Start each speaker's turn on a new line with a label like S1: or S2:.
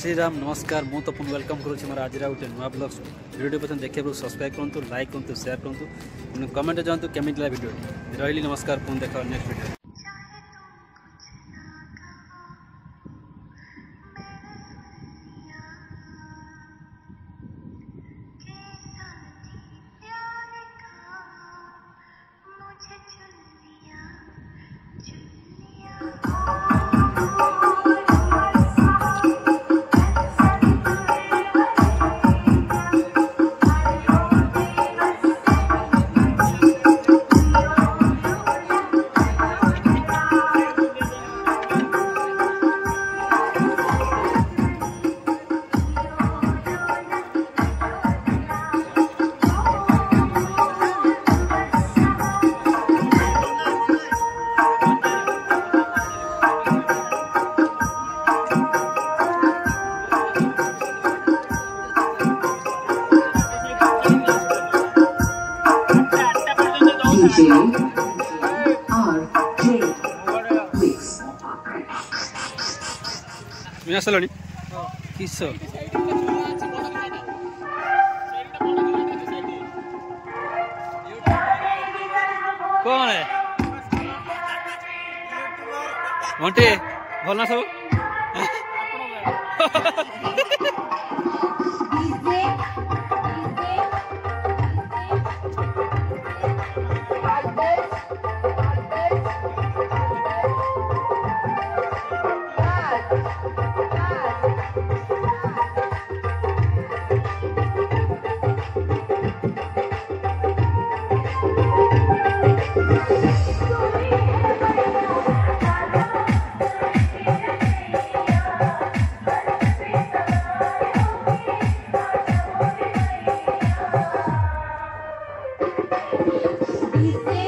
S1: श्री राम नमस्कार मु तो पुनः वेलकम करुँच मोर आज गोटे नुआ ब्लॉग वीडियो पसंद देखिए सब्सक्राइब करूँ लाइक करूँ शेयर करूँ कमेंट जानतु केमी लगा वीडियो रही नमस्कार पुनः देखा नेक्स्ट वीडियो। आसलनी किस कौन है घंटे भल ना सब
S2: Kaizen